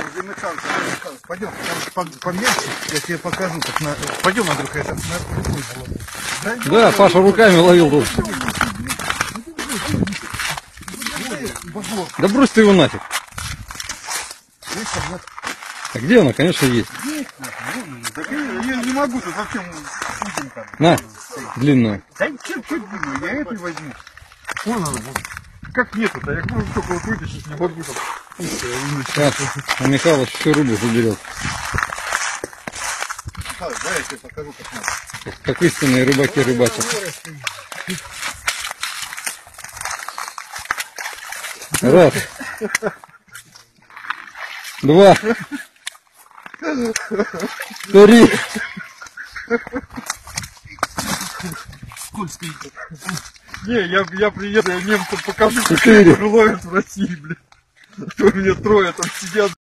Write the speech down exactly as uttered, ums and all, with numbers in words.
Пойдем, там помельче, я тебе покажу, как на... Пойдем, Андрюха, я там на рукой заловлю. Да, да, Паша руками ловил тут. Да брось ты его нафиг. А где она? Конечно, есть. Я не могу, тут совсем узим там. На, длинную. Да чуть-чуть длинную, я этой возьму. Вон она, как нету-то, я могу только вот вытащить, не могу там. Сейчас, а Михалыч всю рыбу заберет. Давай, я тебе покажу, как надо. Как истинные рыбаки рыбачат. Раз. Два. Три. Не, я, я приеду, я немцам покажу, как Четыре. ловят в России, блин. У меня трое там сидят.